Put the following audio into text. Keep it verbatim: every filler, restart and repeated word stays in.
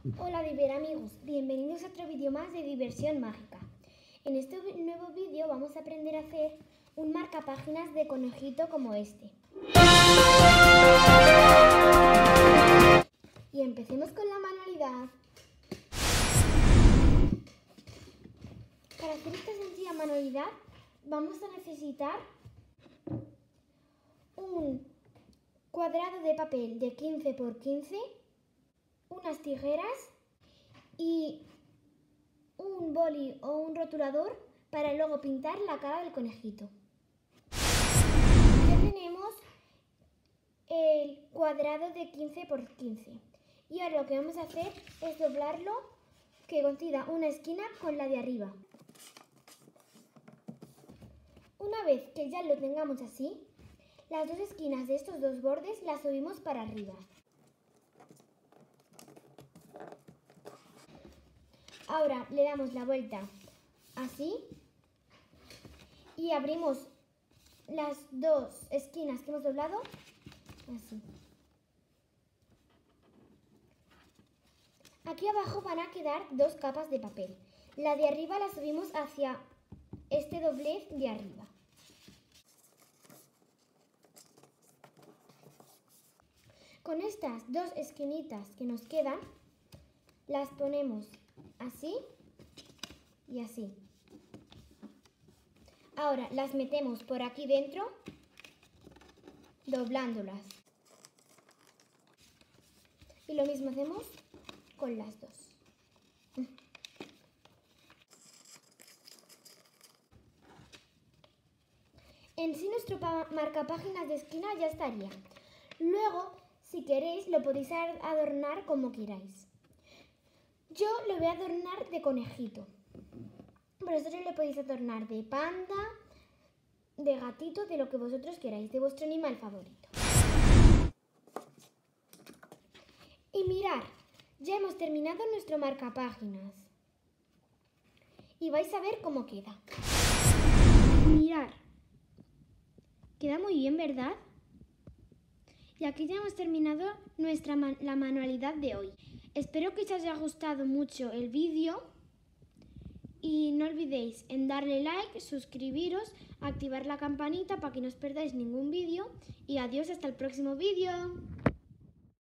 Hola Diver amigos, bienvenidos a otro vídeo más de Diversión Mágica. En este nuevo vídeo vamos a aprender a hacer un marcapáginas de conejito como este. Y empecemos con la manualidad. Para hacer esta sencilla manualidad vamos a necesitar un cuadrado de papel de quince por quince, unas tijeras y un boli o un rotulador para luego pintar la cara del conejito. Ya tenemos el cuadrado de quince por quince y ahora lo que vamos a hacer es doblarlo, que coincida una esquina con la de arriba. Una vez que ya lo tengamos así, las dos esquinas de estos dos bordes las subimos para arriba. Ahora le damos la vuelta así y abrimos las dos esquinas que hemos doblado así. Aquí abajo van a quedar dos capas de papel. La de arriba la subimos hacia este doblez de arriba. Con estas dos esquinitas que nos quedan, las ponemos así y así. Ahora las metemos por aquí dentro, doblándolas. Y lo mismo hacemos con las dos. En sí nuestro marcapáginas de esquina ya estaría. Luego, si queréis, lo podéis adornar como queráis. Yo lo voy a adornar de conejito. Vosotros lo podéis adornar de panda, de gatito, de lo que vosotros queráis, de vuestro animal favorito. Y mirad, ya hemos terminado nuestro marcapáginas. Y vais a ver cómo queda. Mirad, queda muy bien, ¿verdad? Y aquí ya hemos terminado nuestra man la manualidad de hoy. Espero que os haya gustado mucho el vídeo y no olvidéis en darle like, suscribiros, activar la campanita para que no os perdáis ningún vídeo y adiós hasta el próximo vídeo.